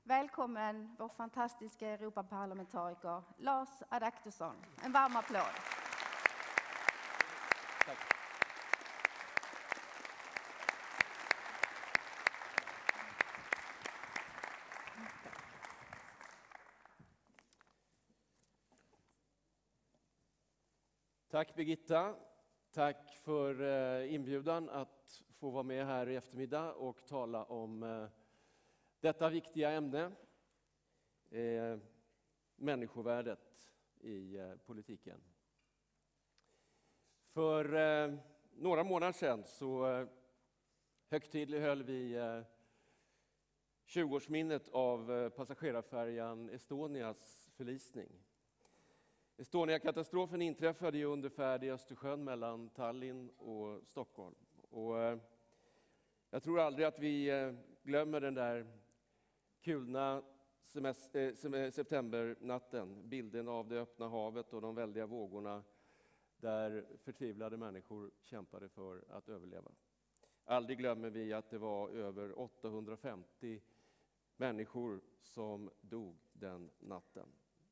Välkommen vår fantastiska Europaparlamentariker Lars Adaktusson. En varm applåd. Tack. Tack Birgitta. Tack för inbjudan att få vara med här i eftermiddag och tala om detta viktiga ämne, människovärdet i politiken. För några månader sedan så högtidlighöll vi 20-årsminnet av passagerarfärjan Estonias förlisning. Estonia-katastrofen inträffade ju under färd i Östersjön mellan Tallinn och Stockholm. Och jag tror aldrig att vi glömmer den där kulna septembernatten. Bilden av det öppna havet och de väldiga vågorna där förtvivlade människor kämpade för att överleva. Aldrig glömmer vi att det var över 850 människor som dog den natten.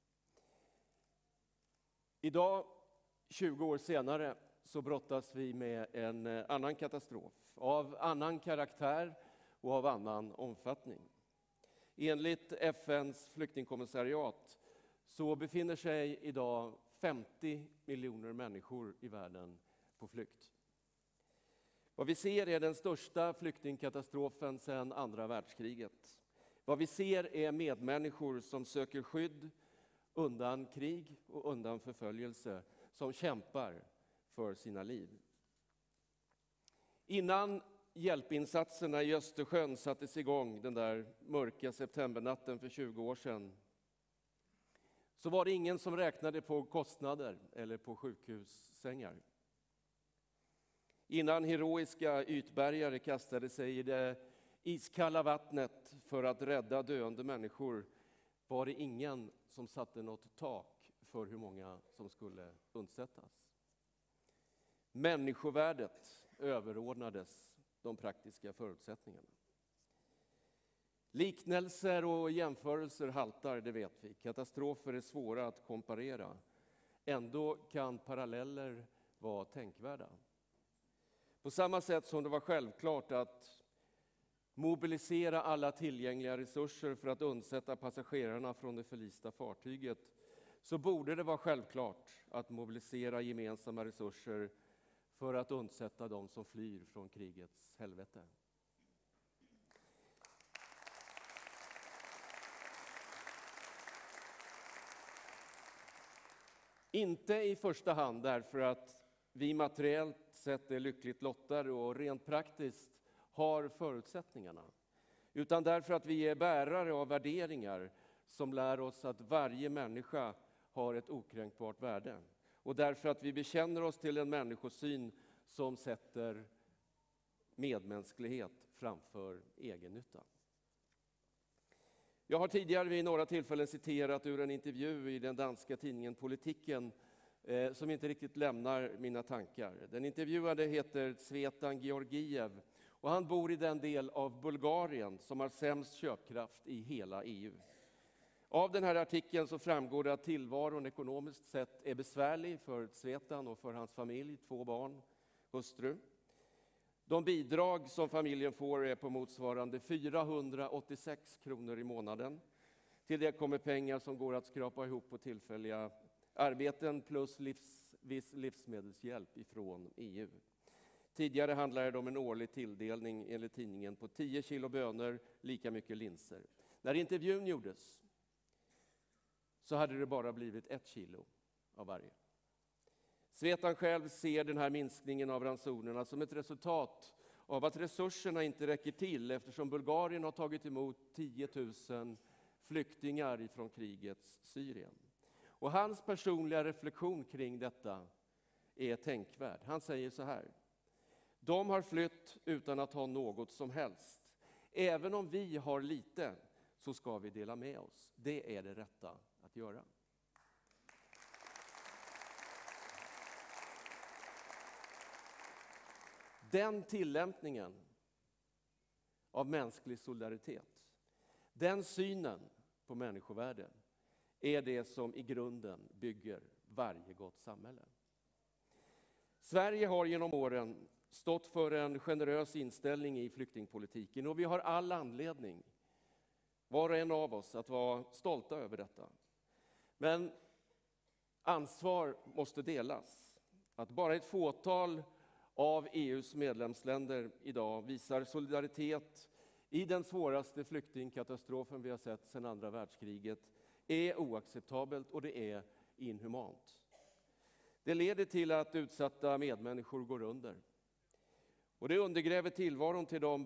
Idag, 20 år senare, så brottas vi med en annan katastrof, av annan karaktär och av annan omfattning. Enligt FN:s flyktingkommissariat så befinner sig idag 50 miljoner människor i världen på flykt. Vad vi ser är den största flyktingkatastrofen sedan andra världskriget. Vad vi ser är medmänniskor som söker skydd undan krig och undan förföljelse, som kämpar för sina liv. Innan hjälpinsatserna i Östersjön sattes igång den där mörka septembernatten för 20 år sedan, så var det ingen som räknade på kostnader eller på sjukhussängar. Innan heroiska ytbärgare kastade sig i det iskalla vattnet för att rädda döende människor, var det ingen som satte något tak för hur många som skulle undsättas. Människovärdet överordnades de praktiska förutsättningarna. Liknelser och jämförelser haltar, det vet vi. Katastrofer är svåra att komparera. Ändå kan paralleller vara tänkvärda. På samma sätt som det var självklart att mobilisera alla tillgängliga resurser för att undsätta passagerarna från det förlista fartyget, så borde det vara självklart att mobilisera gemensamma resurser för att undsätta de som flyr från krigets helvete. Inte i första hand därför att vi materiellt sett är lyckligt lottade och rent praktiskt har förutsättningarna, utan därför att vi är bärare av värderingar som lär oss att varje människa har ett okränkbart värde, och därför att vi bekänner oss till en människosyn som sätter medmänsklighet framför egennytta. Jag har tidigare vid några tillfällen citerat ur en intervju i den danska tidningen Politiken som inte riktigt lämnar mina tankar. Den intervjuade heter Tsvetan Georgiev och han bor i den del av Bulgarien som har sämst köpkraft i hela EU. Av den här artikeln så framgår det att tillvaron ekonomiskt sett är besvärlig för Tsvetan och för hans familj, 2 barn, hustru. De bidrag som familjen får är på motsvarande 486 kronor i månaden. Till det kommer pengar som går att skrapa ihop på tillfälliga arbeten plus viss livsmedelshjälp ifrån EU. Tidigare handlade det om en årlig tilldelning enligt tidningen på 10 kilo bönor, lika mycket linser. När intervjun gjordes så hade det bara blivit 1 kilo av varje. Svetan själv ser den här minskningen av ransonerna som ett resultat av att resurserna inte räcker till, eftersom Bulgarien har tagit emot 10 000 flyktingar från krigets Syrien. Och hans personliga reflektion kring detta är tänkvärd. Han säger så här: de har flytt utan att ha något som helst. Även om vi har lite så ska vi dela med oss. Det är det rätta att göra. Den tillämpningen av mänsklig solidaritet, Den synen på människovärde är det som i grunden bygger varje gott samhälle. Sverige har genom åren stått för en generös inställning i flyktingpolitiken och vi har all anledning, var och en av oss, att vara stolta över detta. Men ansvar måste delas. Att bara ett fåtal av EUs medlemsländer idag visar solidaritet i den svåraste flyktingkatastrofen vi har sett sedan andra världskriget är oacceptabelt och det är inhumant. Det leder till att utsatta medmänniskor går under. Och det undergräver tilltron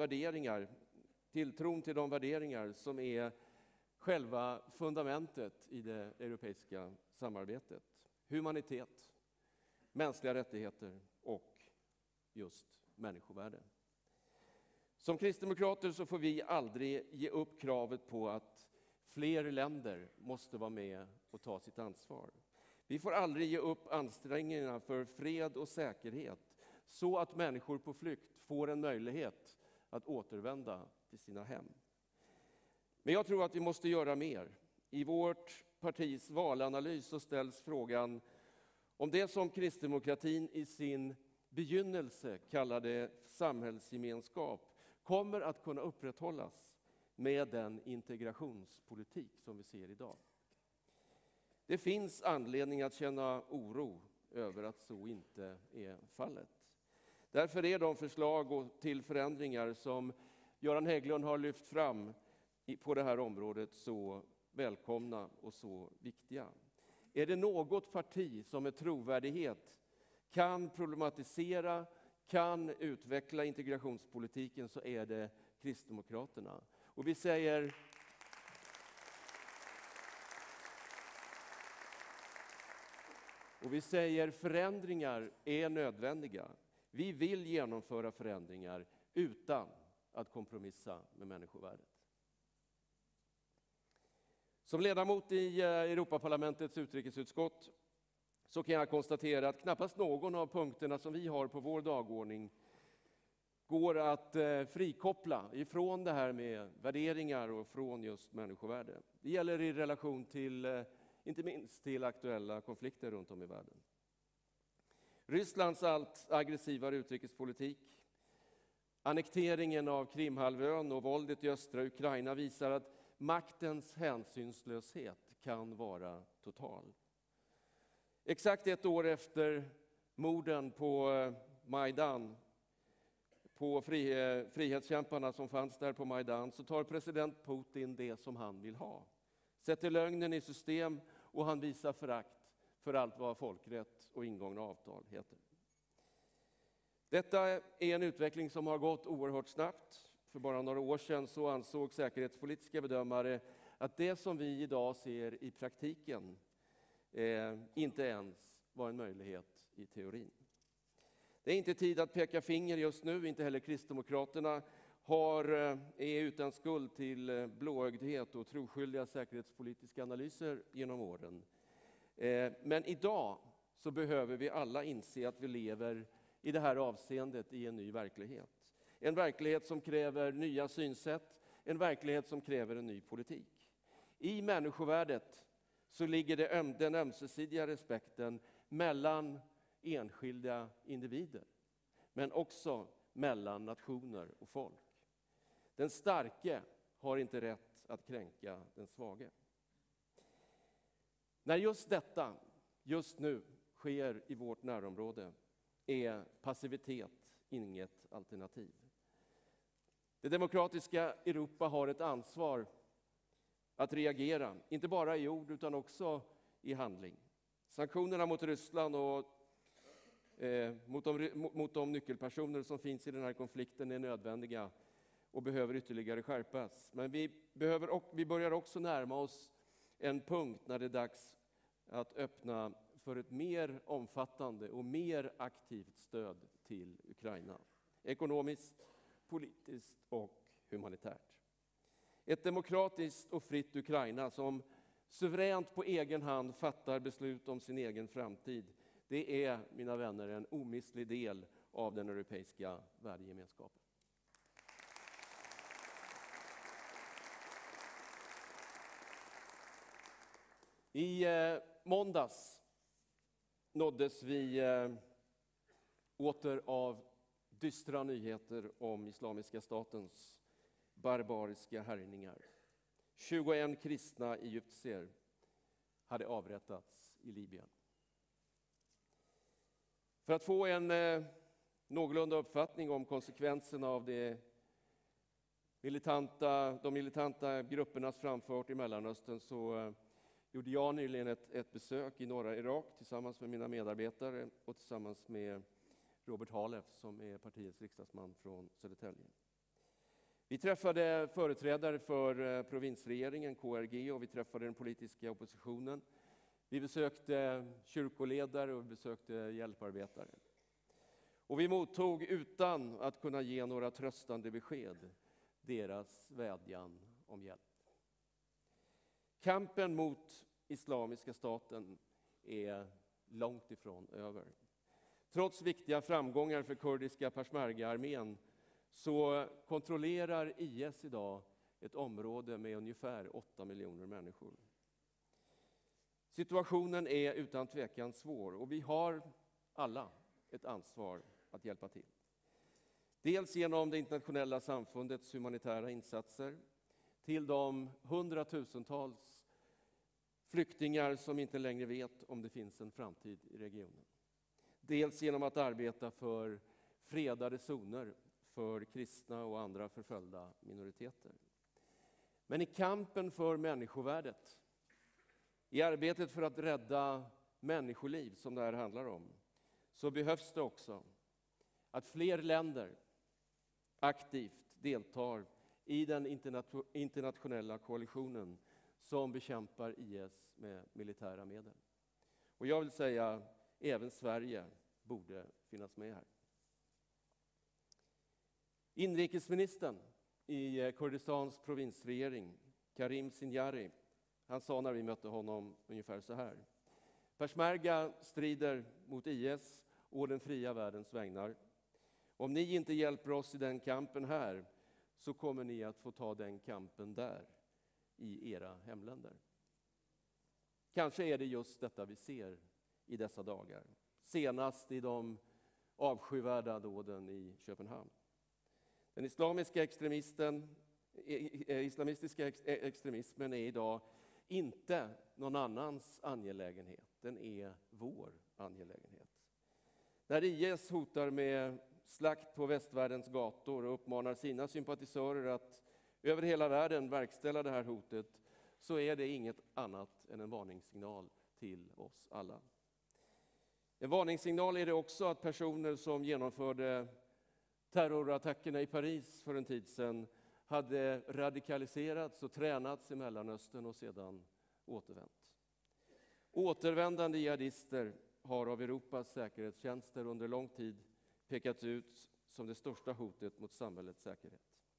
till de värderingar som är själva fundamentet i det europeiska samarbetet. Humanitet, mänskliga rättigheter och just människovärde. Som kristdemokrater så får vi aldrig ge upp kravet på att fler länder måste vara med och ta sitt ansvar. Vi får aldrig ge upp ansträngningarna för fred och säkerhet så att människor på flykt får en möjlighet att återvända till sina hem. Men jag tror att vi måste göra mer. I vårt partis valanalys så ställs frågan om det som kristdemokratin i sin begynnelse kallade samhällsgemenskap kommer att kunna upprätthållas med den integrationspolitik som vi ser idag. Det finns anledning att känna oro över att så inte är fallet. Därför är de förslag till förändringar som Göran Hägglund har lyft fram på det här området så välkomna och så viktiga. Är det något parti som med trovärdighet kan problematisera, kan utveckla integrationspolitiken så är det Kristdemokraterna. Och vi säger förändringar är nödvändiga. Vi vill genomföra förändringar utan att kompromissa med människovärdet. Som ledamot i Europaparlamentets utrikesutskott så kan jag konstatera att knappast någon av punkterna som vi har på vår dagordning går att frikoppla ifrån det här med värderingar och från just människovärde. Det gäller i relation till, inte minst till aktuella konflikter runt om i världen. Rysslands allt aggressivare utrikespolitik, annekteringen av Krimhalvön och våldet i östra Ukraina visar att maktens hänsynslöshet kan vara total. Exakt ett år efter morden på Majdan, på frihetskämparna som fanns där på Majdan, så tar president Putin det som han vill ha. Sätter lögnen i system och han visar förakt för allt vad folkrätt och ingångna avtal heter. Detta är en utveckling som har gått oerhört snabbt. För bara några år sedan så ansåg säkerhetspolitiska bedömare att det som vi idag ser i praktiken inte ens var en möjlighet i teorin. Det är inte tid att peka finger just nu, inte heller Kristdemokraterna är utan skuld till blåögdhet och troskyldiga säkerhetspolitiska analyser genom åren. Men idag så behöver vi alla inse att vi lever i det här avseendet i en ny verklighet. En verklighet som kräver nya synsätt, en verklighet som kräver en ny politik. I människovärdet så ligger den ömsesidiga respekten mellan enskilda individer, men också mellan nationer och folk. Den starke har inte rätt att kränka den svage. När just detta, just nu, sker i vårt närområde är passivitet inget alternativ. Det demokratiska Europa har ett ansvar att reagera, inte bara i ord utan också i handling. Sanktionerna mot Ryssland och mot de nyckelpersoner som finns i den här konflikten är nödvändiga och behöver ytterligare skärpas. Men vi börjar också närma oss en punkt när det är dags att öppna för ett mer omfattande och mer aktivt stöd till Ukraina. Ekonomiskt, politiskt och humanitärt. Ett demokratiskt och fritt Ukraina som suveränt på egen hand fattar beslut om sin egen framtid. Det är, mina vänner, en omistlig del av den europeiska värdegemenskapen. I måndags nåddes vi åter av dystra nyheter om Islamiska statens barbariska härjningar. 21 kristna egyptier hade avrättats i Libyen. För att få en någorlunda uppfattning om konsekvenserna av de militanta gruppernas framfart i Mellanöstern så gjorde jag nyligen ett besök i norra Irak tillsammans med mina medarbetare och tillsammans med Robert Halef som är partiets riksdagsman från Södertälje. Vi träffade företrädare för provinsregeringen, KRG, och vi träffade den politiska oppositionen. Vi besökte kyrkoledare och vi besökte hjälparbetare. Och vi mottog utan att kunna ge några tröstande besked deras vädjan om hjälp. Kampen mot Islamiska staten är långt ifrån över. Trots viktiga framgångar för kurdiska Peshmerga-armén så kontrollerar IS idag ett område med ungefär 8 miljoner människor. Situationen är utan tvekan svår och vi har alla ett ansvar att hjälpa till. Dels genom det internationella samfundets humanitära insatser till de hundratusentals flyktingar som inte längre vet om det finns en framtid i regionen. Dels genom att arbeta för fredade zoner för kristna och andra förföljda minoriteter. Men i kampen för människovärdet, i arbetet för att rädda människoliv som det här handlar om, så behövs det också att fler länder aktivt deltar i den internationella koalitionen som bekämpar IS med militära medel. Och jag vill säga, även Sverige borde finnas med här. Inrikesministern i Kurdistans provinsregering, Karim Sinjari, han sa när vi mötte honom ungefär så här: Peshmerga strider mot IS och den fria världens vägnar. Om ni inte hjälper oss i den kampen här så kommer ni att få ta den kampen där, i era hemländer. Kanske är det just detta vi ser i dessa dagar. Senast i de avskyvärda dåden i Köpenhamn. Den islamistiska extremismen är idag inte någon annans angelägenhet. Den är vår angelägenhet. När IS hotar med slakt på västvärldens gator och uppmanar sina sympatisörer att över hela världen verkställa det här hotet, så är det inget annat än en varningssignal till oss alla. En varningssignal är det också att personer som genomförde terrorattackerna i Paris för en tid sedan hade radikaliserats och tränats i Mellanöstern och sedan återvänt. Återvändande jihadister har av Europas säkerhetstjänster under lång tid pekats ut som det största hotet mot samhällets säkerhet.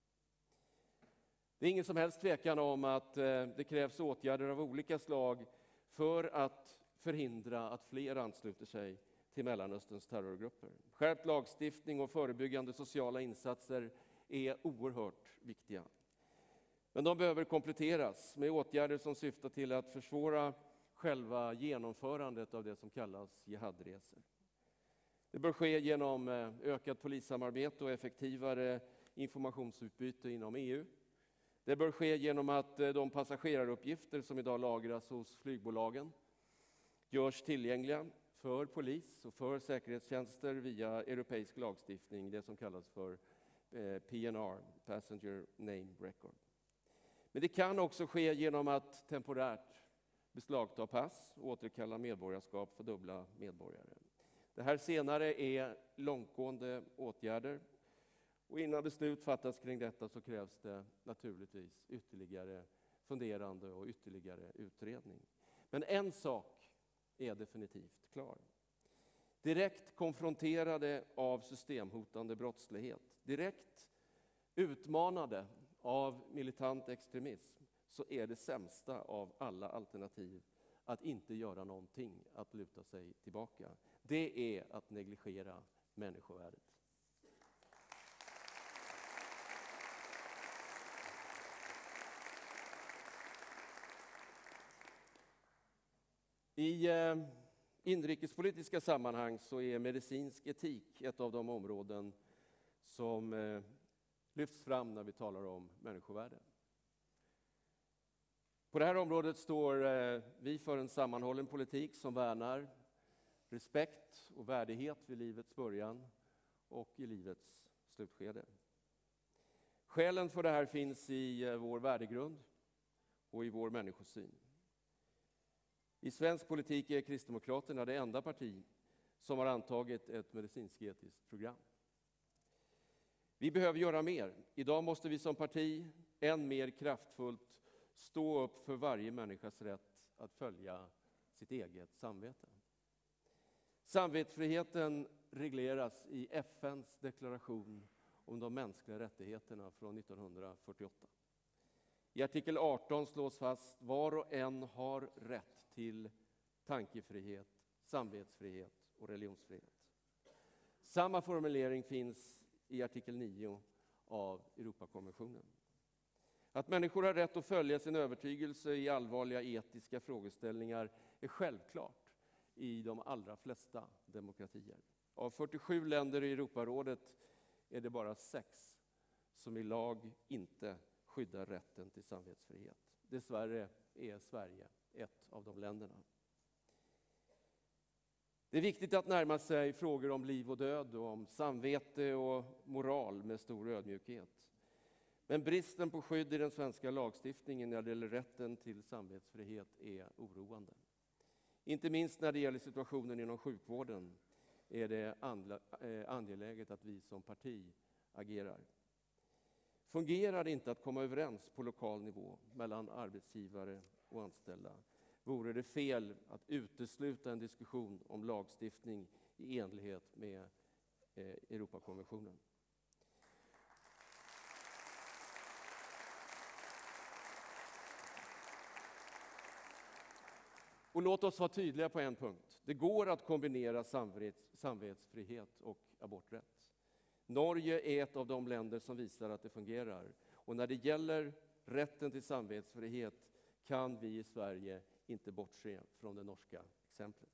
Det är ingen som helst tvekan om att det krävs åtgärder av olika slag för att förhindra att fler ansluter sig till Mellanösterns terrorgrupper. Skärpt lagstiftning och förebyggande sociala insatser är oerhört viktiga. Men de behöver kompletteras med åtgärder som syftar till att försvåra själva genomförandet av det som kallas jihadresor. Det bör ske genom ökat polissamarbete och effektivare informationsutbyte inom EU. Det bör ske genom att de passageraruppgifter som idag lagras hos flygbolagen görs tillgängliga för polis och för säkerhetstjänster via europeisk lagstiftning, det som kallas för PNR, Passenger Name Record. Men det kan också ske genom att temporärt beslagta pass och återkalla medborgarskap för dubbla medborgare. Det här senare är långtgående åtgärder. Och innan beslut fattas kring detta så krävs det naturligtvis ytterligare funderande och ytterligare utredning. Men en sak är definitivt klar. Direkt konfronterade av systemhotande brottslighet, direkt utmanade av militant extremism, så är det sämsta av alla alternativ att inte göra någonting, att luta sig tillbaka. Det är att negligera människovärdet. I inrikespolitiska sammanhang så är medicinsk etik ett av de områden som lyfts fram när vi talar om människovärde. På det här området står vi för en sammanhållen politik som värnar respekt och värdighet vid livets början och i livets slutskede. Skälen för det här finns i vår värdegrund och i vår människosyn. I svensk politik är Kristdemokraterna det enda parti som har antagit ett medicinsk-etiskt program. Vi behöver göra mer. Idag måste vi som parti än mer kraftfullt stå upp för varje människas rätt att följa sitt eget samvete. Samvetsfriheten regleras i FN:s deklaration om de mänskliga rättigheterna från 1948. I artikel 18 slås fast var och en har rätt till tankefrihet, samvetsfrihet och religionsfrihet. Samma formulering finns i artikel 9 av Europakonventionen. Att människor har rätt att följa sin övertygelse i allvarliga etiska frågeställningar är självklart i de allra flesta demokratier. Av 47 länder i Europarådet är det bara 6 som i lag inte skyddar rätten till samvetsfrihet. Dessvärre är Sverige ett av de länderna. Det är viktigt att närma sig frågor om liv och död och om samvete och moral med stor ödmjukhet. Men bristen på skydd i den svenska lagstiftningen när det gäller rätten till samvetsfrihet är oroande. Inte minst när det gäller situationen inom sjukvården är det angeläget att vi som parti agerar. Fungerar det inte att komma överens på lokal nivå mellan arbetsgivare och anställda, vore det fel att utesluta en diskussion om lagstiftning i enlighet med Europakonventionen. Och låt oss vara tydliga på en punkt. Det går att kombinera samvetsfrihet och aborträtt. Norge är ett av de länder som visar att det fungerar. Och när det gäller rätten till samvetsfrihet kan vi i Sverige inte bortse från det norska exemplet.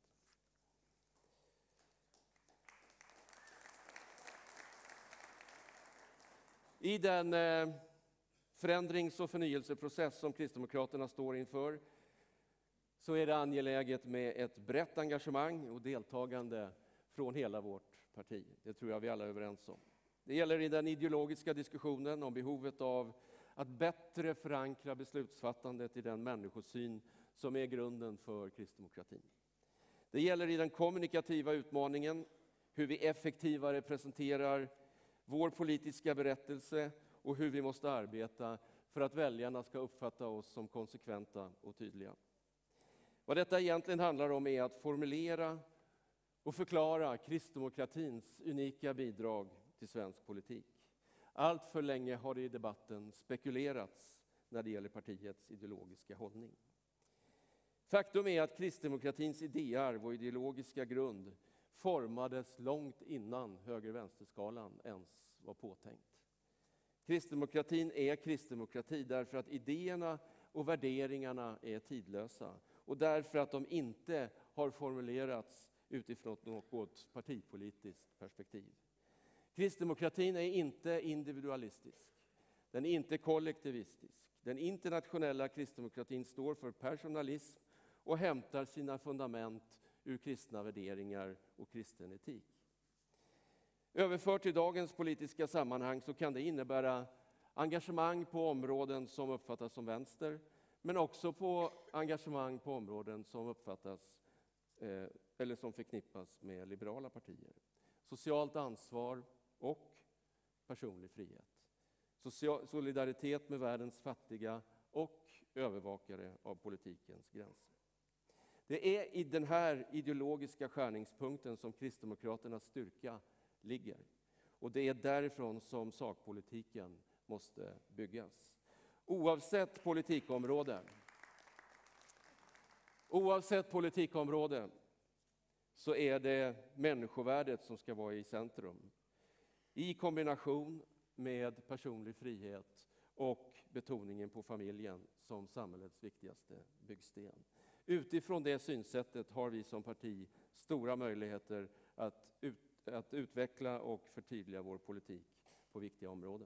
I den förändrings- och förnyelseprocess som Kristdemokraterna står inför så är det angeläget med ett brett engagemang och deltagande från hela vårt parti. Det tror jag vi alla är överens om. Det gäller i den ideologiska diskussionen om behovet av att bättre förankra beslutsfattandet i den människosyn som är grunden för kristdemokratin. Det gäller i den kommunikativa utmaningen, hur vi effektivare presenterar vår politiska berättelse och hur vi måste arbeta för att väljarna ska uppfatta oss som konsekventa och tydliga. Vad detta egentligen handlar om är att formulera och förklara kristdemokratins unika bidrag till svensk politik. Allt för länge har det i debatten spekulerats när det gäller partiets ideologiska hållning. Faktum är att kristdemokratins idéarv och ideologiska grund formades långt innan höger-vänsterskalan ens var påtänkt. Kristdemokratin är kristdemokrati därför att idéerna och värderingarna är tidlösa och därför att de inte har formulerats utifrån något partipolitiskt perspektiv. Kristdemokratin är inte individualistisk, den är inte kollektivistisk. Den internationella kristdemokratin står för personalism och hämtar sina fundament ur kristna värderingar och kristen etik. Överfört till dagens politiska sammanhang så kan det innebära engagemang på områden som uppfattas som vänster, men också på engagemang på områden som uppfattas eller som förknippas med liberala partier. Socialt ansvar och personlig frihet. Solidaritet med världens fattiga och övervakare av politikens gränser. Det är i den här ideologiska skärningspunkten som Kristdemokraternas styrka ligger. Och det är därifrån som sakpolitiken måste byggas. Oavsett politikområde så är det människovärdet som ska vara i centrum. I kombination med personlig frihet och betoningen på familjen som samhällets viktigaste byggsten. Utifrån det synsättet har vi som parti stora möjligheter att utveckla och förtydliga vår politik på viktiga områden.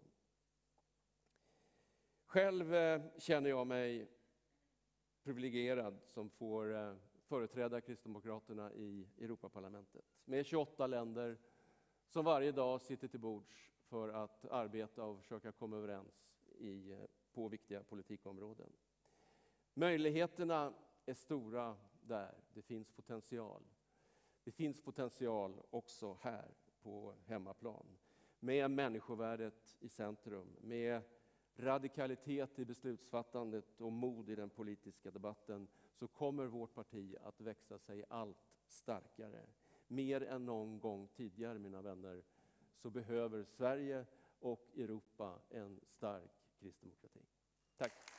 Själv känner jag mig privilegierad som får företräda Kristdemokraterna i Europaparlamentet. Med 28 länder som varje dag sitter till bords för att arbeta och försöka komma överens på viktiga politikområden. Möjligheterna är stora där, det finns potential. Det finns potential också här på hemmaplan. Med människovärdet i centrum, med radikalitet i beslutsfattandet och mod i den politiska debatten, så kommer vårt parti att växa sig allt starkare. Mer än någon gång tidigare, mina vänner, så behöver Sverige och Europa en stark kristdemokrati. Tack!